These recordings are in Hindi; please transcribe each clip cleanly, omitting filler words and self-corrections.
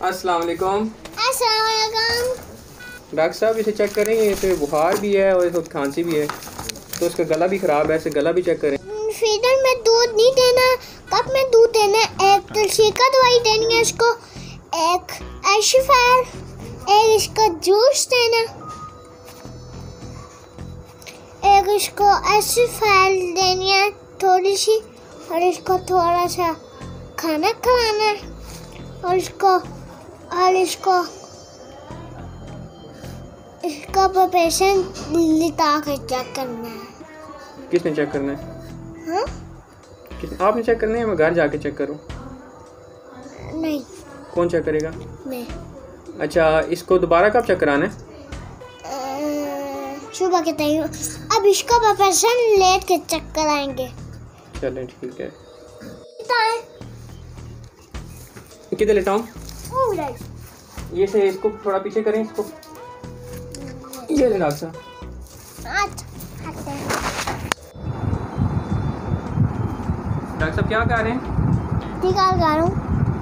अस्सलाम वालेकुम। अस्सलाम वालेकुम। डॉक्टर साहब इसे चेक करेंगे, इसे बुखार भी है और इस वक्त खांसी भी है, तो इसका गला भी ख़राब है, इसे गला भी चेक करें। फीडर में दूध नहीं देना, कप में दूध देना। एक तुलसी का दवाई देनी है इसको, एक एशिफायर, एक इसको जूस देना, एक इसको एशिफायर देनी है थोड़ी सी, और इसको थोड़ा सा खाना खिलाना है, और इसको इसका पेशेंट लिटा कर चेक करना है। किसने चेक करना है? हाँ? आपने चेक करना है, मैं घर जाके चेक करूँ? नहीं। कौन चेक करेगा? मैं। अच्छा, इसको दोबारा कब चेक कराना है? सुबह के टाइम। अब इसका पेशेंट लेट के चेक कराएंगे। चलें ठीक है। किधर लेटाऊं? ये से इसको थोड़ा पीछे करें इसको। ये ले डॉक्टर साहब। डॉक्टर साहब क्या कर रहे हैं? टीका लगा रहा हूँ।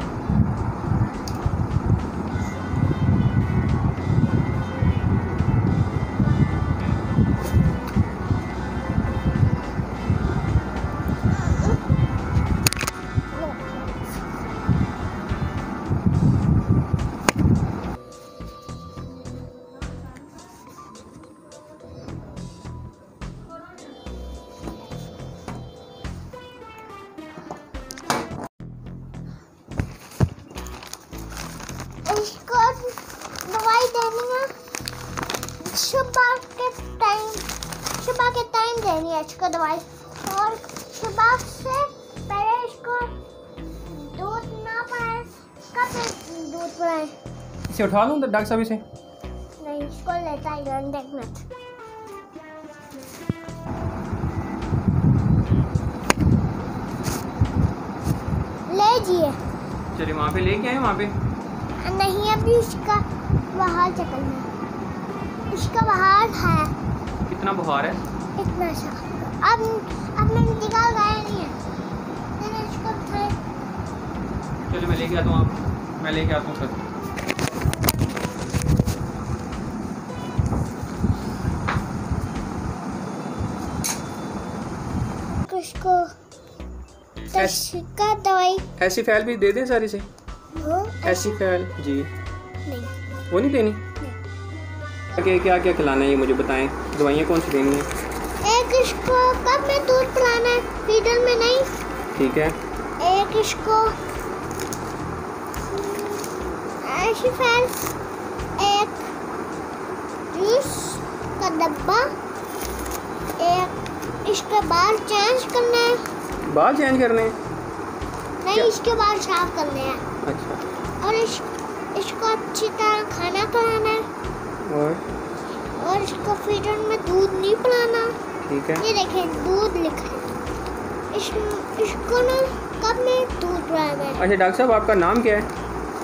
इसको दवाई देनी है सुबह के टाइम देनी है इसको दवाई, और सुबह से पहले इसको दूध ना पिलाएं। कब दूध पिलाएं? इसे उठा लूँ डॉक्टर साहब इसे? नहीं, इसको लेता ही रहने दे एक मिनट। ले जिए। चलिए वहाँ पे लेके आए, वहाँ पे नहीं, अभी इसका बाहर चकलना है। इसका बाहर है। कितना बुखार है? इतना सा। अब मैंने टीका लगाया नहीं है, मैंने इसको उठाया। चलिए मैं लेके आता हूँ, मैं लेके आता हूँ सर। इसको का दवाई एसिफैल भी दे दें सर इसे? एसिफैल जी। नहीं, वो नहीं देनी? नहीं। क्या क्या खिलाना है ये मुझे बताएं, दवाइयाँ कौन सी देनी है? एक इसको कब में दूध पिलाना है, फीडर में नहीं। ठीक है। एक इसको एशिफैल, एक जूस का डब्बा, एक इसके बाल चेंज करना है। बाल चेंज करने हैं? नहीं, क्या? इसके बाल साफ करने हैं। अच्छा। और इसको अच्छी तरह खाना खिलाना है, और इसको फीडर में दूध नहीं पिलाना। ठीक है। ये देखें दूध लिखा है। इसको ना कब में दूध पिलाना है। अच्छा डॉक्टर साहब आपका नाम क्या है?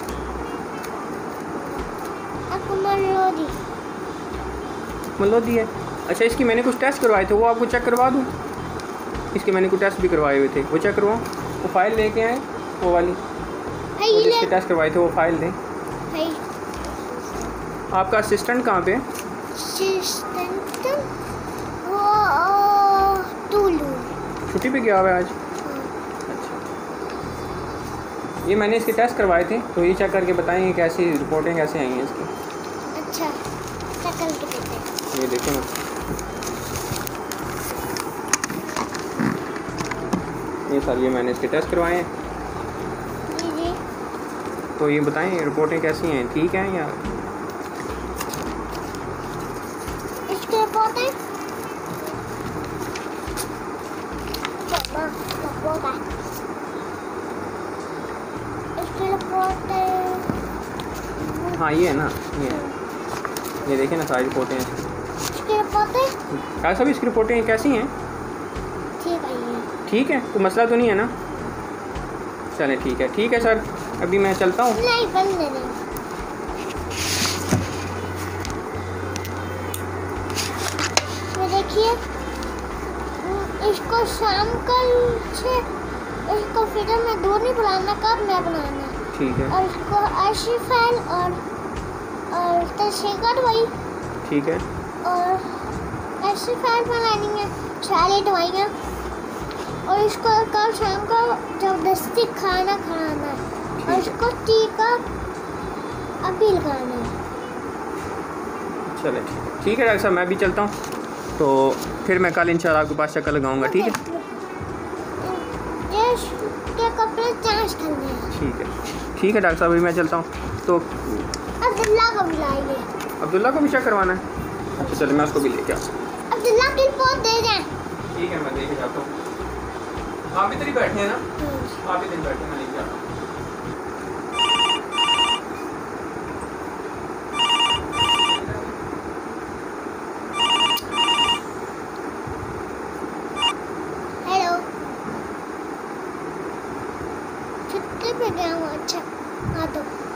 मलोदी। मलोदी है। अच्छा, इसकी मैंने कुछ टेस्ट करवाए थे, वो आपको चेक करवा दूँ? इसके मैंने कुछ टेस्ट भी करवाए हुए थे, वो चेक करवाओ। वो फाइल लेके आए, वो वाली जिसके टेस्ट करवाए थे, वो फाइल दें। आपका असिस्टेंट कहाँ पे? असिस्टेंट वो टूलू छुट्टी पे गया हुआ है आज। अच्छा, ये मैंने इसके टेस्ट करवाए थे, तो ये चेक करके बताएंगे कैसी रिपोर्टें कैसे आई हैं इसकी। अच्छा, चेक करके देते हैं। ये देखें ना, ये सर ये मैंने इसके टेस्ट करवाए हैं, जी। तो ये बताएं रिपोर्टें कैसी हैं, ठीक हैं या? इसकी रिपोर्टें हाँ ये है ना, ये देखें ना सारी रिपोर्टें हैं। इसकी रिपोर्टें डॉक्टर साहब इसकी रिपोर्टें कैसी हैं? ठीक है। ठीक है, कोई मसला तो नहीं है ना? चलें ठीक है सर, अभी मैं चलता हूँ। नहीं, बंद नहीं। ये देखिए, इसको शाम को से इसको फीडर में दूध नहीं पिलाना, कब में बनाना। ठीक है। और इसको अर्शी फाइल और तशरीह दवाई। ठीक है। और अर्शी फाइल बनानी है 4 दवाइयाँ। और इसको कल शाम को जबरदस्ती खाना खाना है। और इसको टीका अभी लगाना है। चले ठीक है डॉक्टर साहब, मैं भी चलता हूँ। तो फिर मैं कल इंशाल्लाह आपके पास चक्कर लगाऊंगा। ठीक है। ये कपड़े चेंज करने हैं। ठीक है डॉक्टर साहब, अभी मैं चलता हूँ। तो अब्दुल्ला को बुलाइए। अब्दुल्ला को भी चेक करवाना है? अच्छा चलो मैं उसको भी लेके आता हूँ। अब्दुल्ला की रिपोर्ट दे दें। ठीक है, मैं लेके जाता हूँ। आप इधर ही बैठे हैं ना? आप इधर बैठे, मैं लेके आता हूँ। हेलो, छुट्टी पे गया हूँ। अच्छा हाँ तो